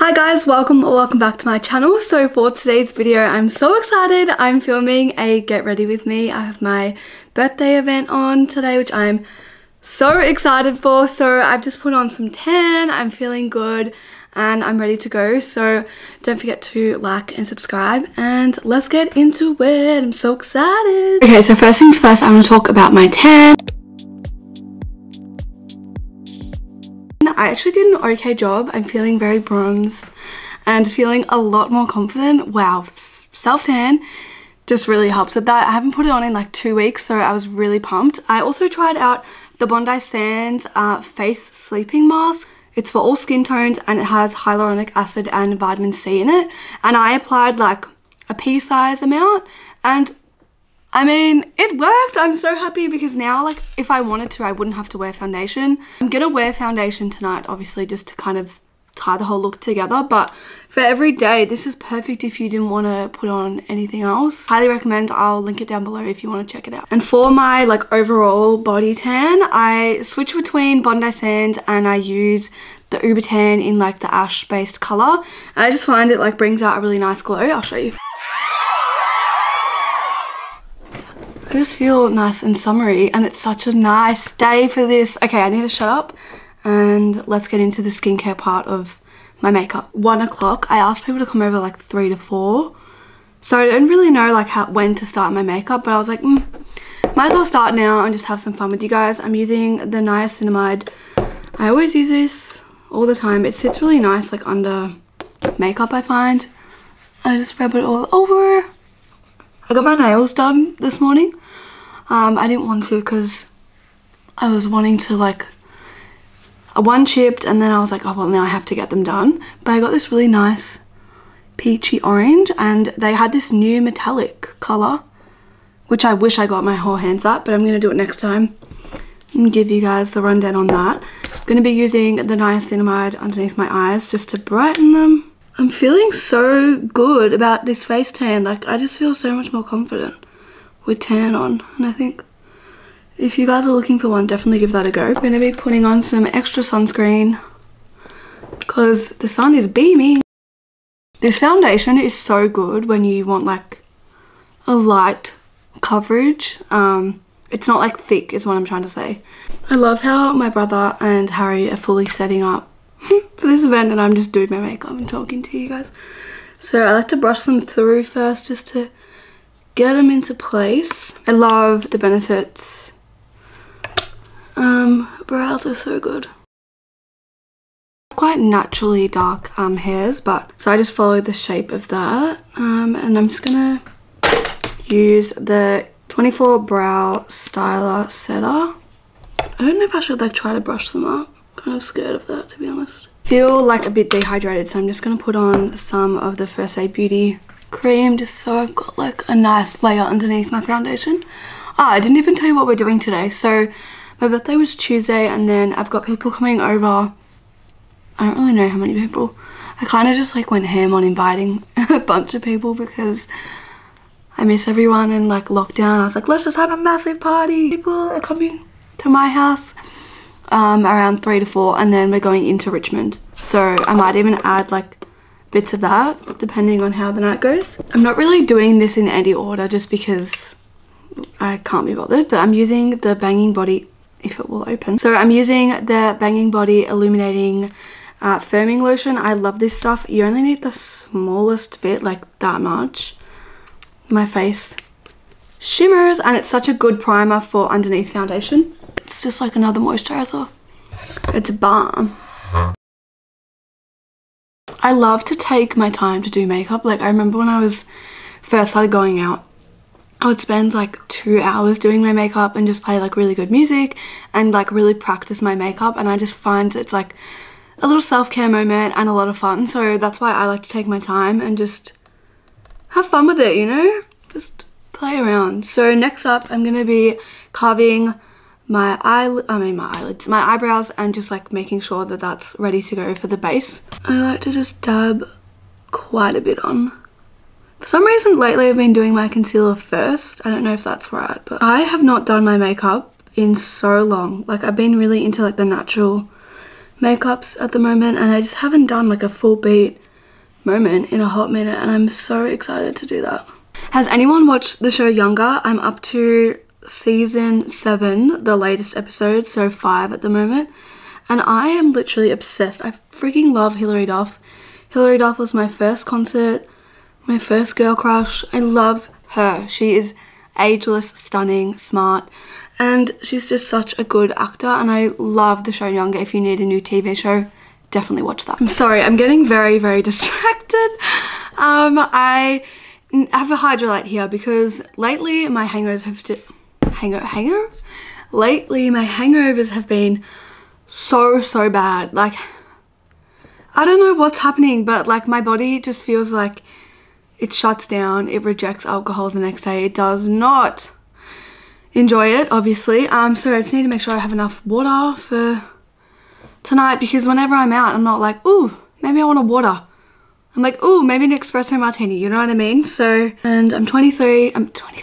Hi guys, welcome back to my channel. So for today's video, I'm so excited. I'm filming a get ready with me. I have my birthday event on today, which I'm so excited for. So I've just put on some tan, I'm feeling good, and I'm ready to go. So don't forget to like and subscribe, and let's get into it. I'm so excited. Okay, so first things first, I'm gonna talk about my tan. I actually did an okay job. I'm feeling very bronze and feeling a lot more confident. Wow, self-tan just really helps with that. I haven't put it on in like 2 weeks, so I was really pumped. I also tried out the Bondi Sands face sleeping mask. It's for all skin tones and it has hyaluronic acid and vitamin C in it. And I applied like a pea-size amount, and I mean, it worked. I'm so happy because now, like, if I wanted to, I wouldn't have to wear foundation. I'm gonna wear foundation tonight, obviously, just to kind of tie the whole look together. But for every day, this is perfect if you didn't want to put on anything else. Highly recommend. I'll link it down below if you want to check it out. And for my, like, overall body tan, I switch between Bondi Sands and I use the Uber Tan in, like, the ash-based colour. And I just find it, like, brings out a really nice glow. I'll show you. I just feel nice and summery, and it's such a nice day for this. Okay, I need to shut up and let's get into the skincare part of my makeup. 1 o'clock. I asked people to come over like 3 to 4. So I don't really know like when to start my makeup, but I was like, might as well start now and just have some fun with you guys. I'm using the niacinamide. I always use this all the time. It sits really nice like under makeup, I find. I just rub it all over. I got my nails done this morning. I didn't want to because I was wanting to like one chipped, and then I was like, oh well, now I have to get them done. But I got this really nice peachy orange, and they had this new metallic color, which I wish I got my whole hands at, but I'm gonna do it next time and give you guys the rundown on that. I'm gonna be using the niacinamide underneath my eyes just to brighten them. I'm feeling so good about this face tan. Like, I just feel so much more confident with tan on, and I think if you guys are looking for one, definitely give that a go. I'm going to be putting on some extra sunscreen because the sun is beaming. This foundation is so good when you want like a light coverage. It's not like thick is what I'm trying to say. I love how my brother and Harry are fully setting up for this event, and I'm just doing my makeup and talking to you guys. So I like to brush them through first just to get them into place. I love the Benefits brows are so good. Quite naturally dark hairs, but so I just follow the shape of that, and I'm just gonna use the 24 Brow Styler Setter. I don't know if I should like try to brush them up. Kind of scared of that, to be honest. Feel like a bit dehydrated, so I'm just gonna put on some of the First Aid Beauty cream just so I've got like a nice layer underneath my foundation. I didn't even tell you what we're doing today. So my birthday was Tuesday, and then I've got people coming over. I don't really know how many people. I kind of just like went ham on inviting a bunch of people because I miss everyone in like lockdown. I was like, let's just have a massive party. People are coming to my house around 3 to 4, and then we're going into Richmond. So I might even add like bits of that depending on how the night goes. I'm not really doing this in any order just because I can't be bothered, but I'm using the Banging Body, if it will open. So I'm using the Banging Body Illuminating Firming Lotion. I love this stuff. You only need the smallest bit, like that much. My face shimmers, and it's such a good primer for underneath foundation. It's just like another moisturizer. It's a balm. I love to take my time to do makeup. Like, I remember when I was first started going out, I would spend like 2 hours doing my makeup and just play like really good music and like really practice my makeup, and I just find it's like a little self-care moment and a lot of fun. So that's why I like to take my time and just have fun with it, you know? Just play around. So next up, I'm gonna be carving my eyebrows, and just like making sure that that's ready to go for the base. I like to just dab quite a bit on. For some reason lately I've been doing my concealer first. I don't know if that's right, but I have not done my makeup in so long. Like, I've been really into like the natural makeups at the moment, and I just haven't done like a full beat moment in a hot minute, and I'm so excited to do that. Has anyone watched the show Younger? I'm up to season 7, the latest episode, so 5 at the moment, and I am literally obsessed. I freaking love Hilary Duff. Hilary Duff was my first concert, my first girl crush. I love her. She is ageless, stunning, smart, and she's just such a good actor, and I love the show Younger. If you need a new TV show, definitely watch that. I'm sorry, I'm getting very, very distracted. I have a Hydralyte here because lately my hangovers have been so bad. Like, I don't know what's happening, but like my body just feels like it shuts down. It rejects alcohol the next day. It does not enjoy it, obviously. So I just need to make sure I have enough water for tonight, because whenever I'm out, I'm not like, ooh, maybe I want a water. I'm like, ooh, maybe an espresso martini, you know what I mean? So, and I'm 24,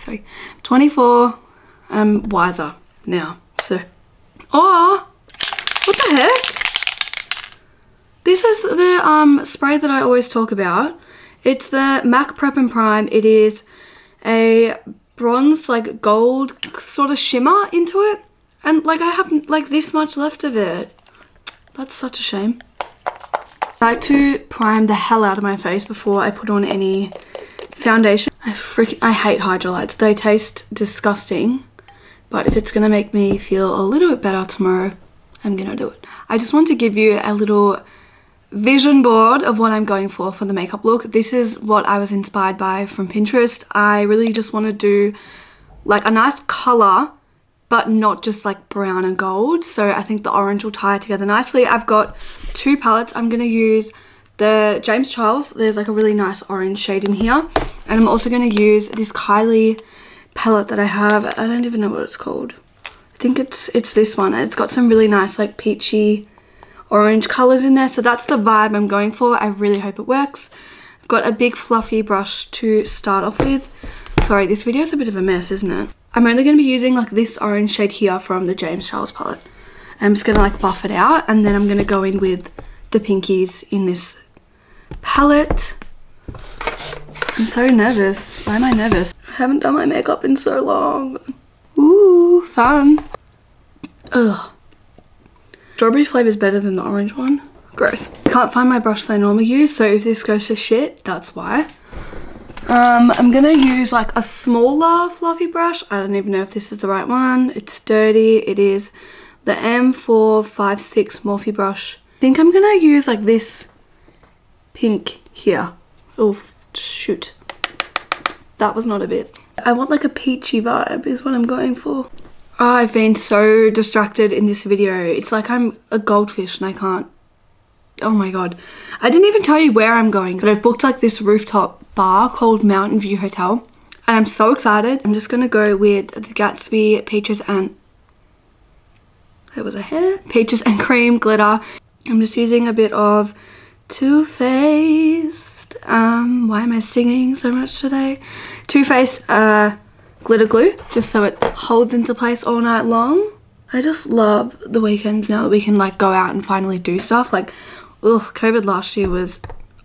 I'm wiser now, so. Oh, what the heck? This is the spray that I always talk about. It's the MAC Prep and Prime. It is a bronze, like gold sort of shimmer into it. And like I have like this much left of it. That's such a shame. I like to prime the hell out of my face before I put on any foundation. I hate Hydralytes. They taste disgusting. But if it's gonna make me feel a little bit better tomorrow, I'm gonna do it. I just want to give you a little vision board of what I'm going for the makeup look. This is what I was inspired by from Pinterest. I really just want to do like a nice color, but not just like brown and gold. So I think the orange will tie together nicely. I've got 2 palettes. I'm going to use the James Charles. There's like a really nice orange shade in here. And I'm also going to use this Kylie palette that I have. I don't even know what it's called. I think it's this one. It's got some really nice like peachy orange colors in there, so that's the vibe I'm going for. I really hope it works. I've got a big fluffy brush to start off with. Sorry, this video is a bit of a mess, isn't it? I'm only going to be using like this orange shade here from the James Charles palette. I'm just going to like buff it out, and then I'm going to go in with the pinkies in this palette. I'm so nervous. Why am I nervous? I haven't done my makeup in so long. Ooh, fun. Ugh. Strawberry flavour is better than the orange one. Gross. I can't find my brush that I normally use, so if this goes to shit, that's why. I'm gonna use like a smaller fluffy brush. I don't even know if this is the right one. It's dirty. It is the M456 Morphe brush. I think I'm gonna use like this pink here. Oh, shoot. That was not a bit. I want like a peachy vibe is what I'm going for. Oh, I've been so distracted in this video. It's like I'm a goldfish and I can't. Oh my god. I didn't even tell you where I'm going, but I've booked like this rooftop bar called Mountain View Hotel. And I'm so excited. I'm just going to go with the Gatsby Peaches and... There was a hair. Peaches and Cream glitter. I'm just using a bit of Too Faced. Why am I singing so much today? Too Faced glitter glue, just so it holds into place all night long. I just love the weekends now that we can like go out and finally do stuff. Like, ugh, COVID last year was...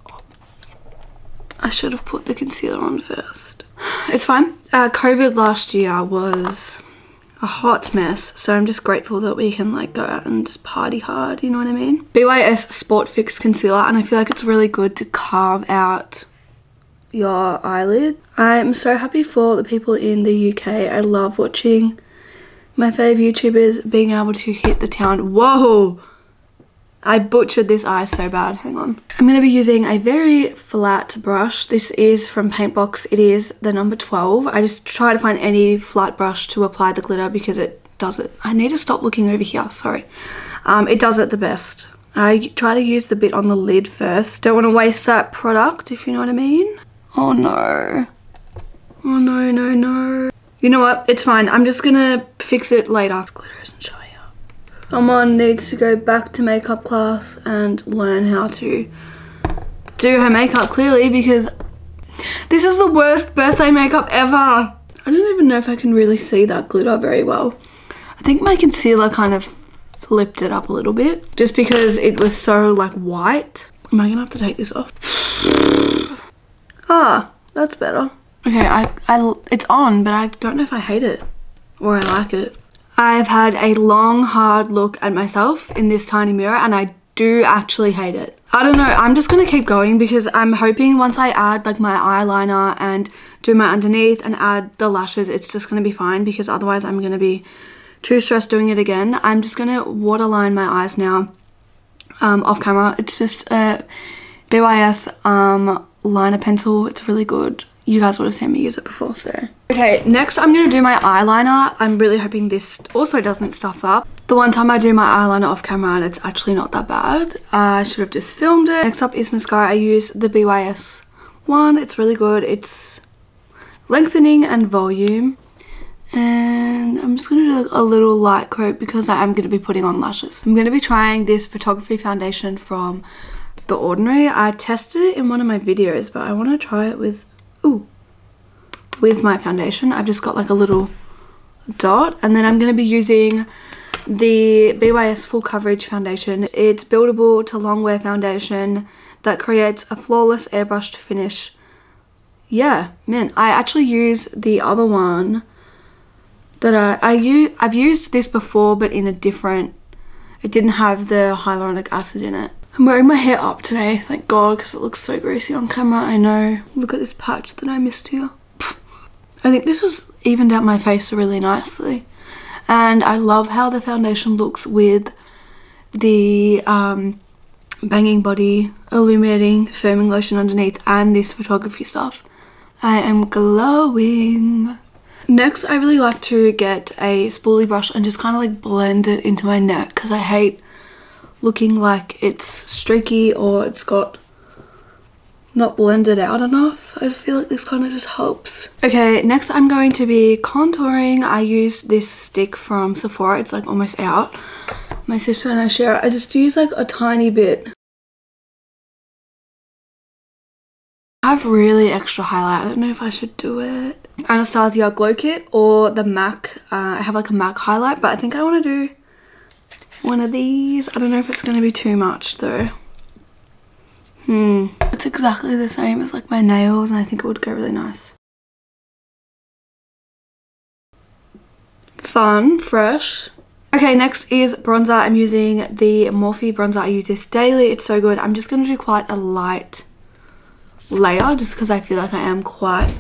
I should have put the concealer on first. It's fine. COVID last year was a hot mess, so I'm just grateful that we can like go out and just party hard, you know what I mean? BYS Sport Fix Concealer, and I feel like it's really good to carve out your eyelid. I'm so happy for the people in the UK. I love watching my fave YouTubers being able to hit the town. Whoa! I butchered this eye so bad. Hang on. I'm going to be using a very flat brush. This is from Paintbox. It is the number 12. I just try to find any flat brush to apply the glitter because it does it. I need to stop looking over here. Sorry. It does it the best. I try to use the bit on the lid first. Don't want to waste that product, if you know what I mean. Oh no. Oh no, no, no. You know what? It's fine. I'm just gonna fix it later. This glitter isn't showing up. Someone needs to go back to makeup class and learn how to do her makeup clearly, because this is the worst birthday makeup ever. I don't even know if I can really see that glitter very well. I think my concealer kind of flipped it up a little bit just because it was so like white. Am I gonna have to take this off? Ah, that's better. Okay, it's on, but I don't know if I hate it or I like it. I've had a long, hard look at myself in this tiny mirror and I do actually hate it. I don't know, I'm just gonna keep going because I'm hoping once I add like my eyeliner and do my underneath and add the lashes, it's just gonna be fine, because otherwise I'm gonna be too stressed doing it again. I'm just gonna waterline my eyes now off camera. It's just a BYS liner pencil. It's really good. You guys would have seen me use it before, so. Okay, next I'm gonna do my eyeliner. I'm really hoping this also doesn't stuff up. The one time I do my eyeliner off camera and it's actually not that bad. I should have just filmed it. Next up is mascara. I use the BYS one. It's really good. It's lengthening and volume. And I'm just gonna do a little light coat because I am gonna be putting on lashes. I'm gonna be trying this photography foundation from The Ordinary. I tested it in one of my videos, but I wanna try it with my foundation. I've just got like a little dot, and then I'm going to be using the BYS Full Coverage Foundation. It's buildable to long wear foundation that creates a flawless airbrushed finish. Yeah, man, I actually use the other one that I've used this before, but in a different, it didn't have the hyaluronic acid in it. I'm wearing my hair up today, thank God, because it looks so greasy on camera. I know. Look at this patch that I missed here. I think this has evened out my face really nicely. And I love how the foundation looks with the Banging Body Illuminating Firming Lotion underneath and this photography stuff. I am glowing. Next, I really like to get a spoolie brush and just kind of like blend it into my neck, because I hate looking like it's streaky or it's got not blended out enough. I feel like this kind of just helps. Okay, next I'm going to be contouring. I use this stick from Sephora. It's like almost out. My sister and I share it. I just use like a tiny bit. I have really extra highlight. I don't know if I should do it. Anastasia Glow Kit or the MAC. I have like a MAC highlight, but I think I want to do one of these. I don't know if it's going to be too much though. It's exactly the same as like my nails, and I think it would go really nice. Fun, fresh. Okay, next is bronzer. I'm using the Morphe bronzer. I use this daily. It's so good. I'm just going to do quite a light layer just because I feel like I am quite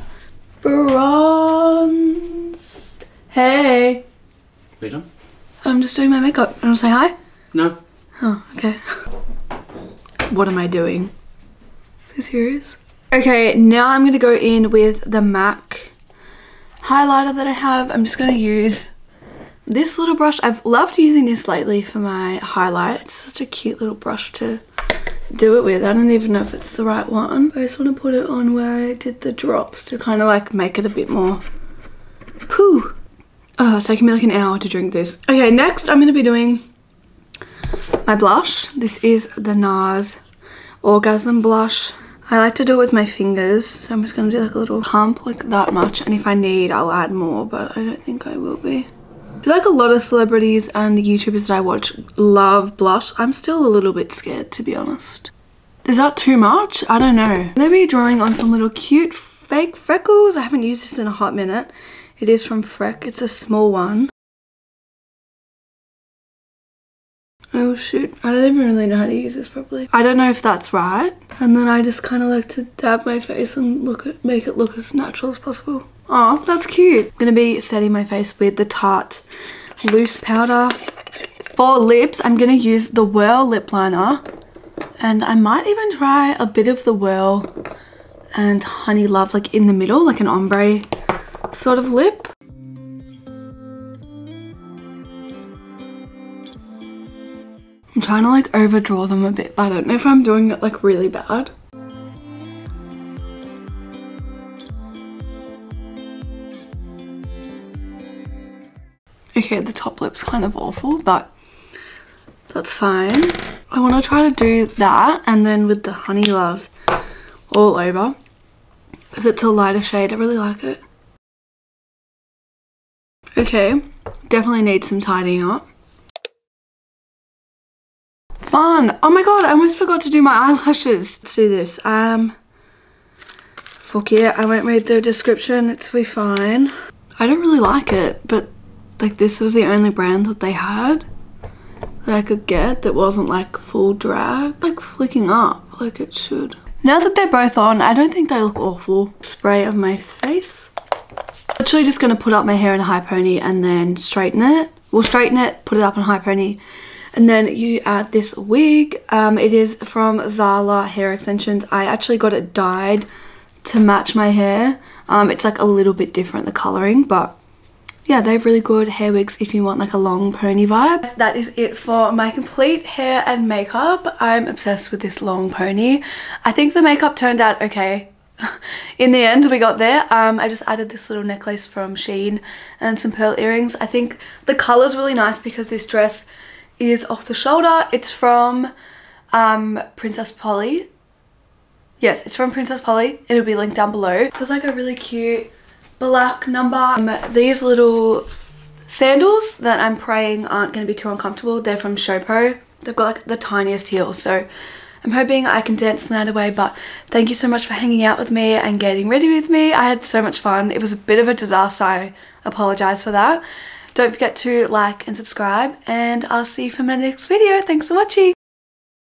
bronzed. Hey. Are you done? I'm just doing my makeup. You want to say hi? No. Oh, okay. What am I doing? So serious? Okay, now I'm going to go in with the MAC highlighter that I have. I'm just going to use this little brush. I've loved using this lately for my highlight. It's such a cute little brush to do it with. I don't even know if it's the right one. I just want to put it on where I did the drops to kind of like make it a bit more poo. Oh, it's taking me like an hour to drink this. Okay, next I'm going to be doing my blush. This is the NARS Orgasm blush. I like to do it with my fingers, so I'm just going to do like a little pump, like that much, and if I need I'll add more, but I don't think I will be. I feel like a lot of celebrities and YouTubers that I watch love blush. I'm still a little bit scared, to be honest. Is that too much? I don't know. I'm going to be drawing on some little cute fake freckles. I haven't used this in a hot minute. It is from Freck. It's a small one. Oh shoot, I don't even really know how to use this properly. I don't know if that's right. And then I just kind of like to dab my face and make it look as natural as possible. Oh, that's cute. I'm gonna be setting my face with the Tarte loose powder. For lips, I'm gonna use the Whirl lip liner. And I might even try a bit of the Whirl and Honey Love like in the middle, like an ombre sort of lip. I'm trying to like overdraw them a bit, but I don't know if I'm doing it like really bad. Okay, the top lip's kind of awful, but that's fine. I want to try to do that and then with the Honey Love all over because it's a lighter shade. I really like it. Okay, definitely need some tidying up. fun. Oh my god, I almost forgot to do my eyelashes. Let's do this. Fuck yeah, I won't read the description. It's be fine. I don't really like it, but like this was the only brand that they had that I could get that wasn't like full drag. Like flicking up like it should. Now that they're both on, I don't think they look awful. Spray of my face. Literally just gonna put up my hair in a high pony and then straighten it. We'll straighten it, put it up in a high pony, and then you add this wig. It is from Zala Hair Extensions. I actually got it dyed to match my hair. It's like a little bit different, the colouring, but yeah, they have really good hair wigs if you want like a long pony vibe. That is it for my complete hair and makeup. I'm obsessed with this long pony. I think the makeup turned out okay. In the end, we got there. I just added this little necklace from Shein and some pearl earrings. I think the colour's really nice because this dress is off the shoulder. It's from Princess Polly. Yes, it's from Princess Polly. It'll be linked down below. It was like a really cute black number. These little sandals that I'm praying aren't going to be too uncomfortable. They're from Showpo. They've got like the tiniest heels, so I'm hoping I can dance the night away. But thank you so much for hanging out with me and getting ready with me. I had so much fun. It was a bit of a disaster. I apologize for that. Don't forget to like and subscribe, and I'll see you for my next video. Thanks for watching.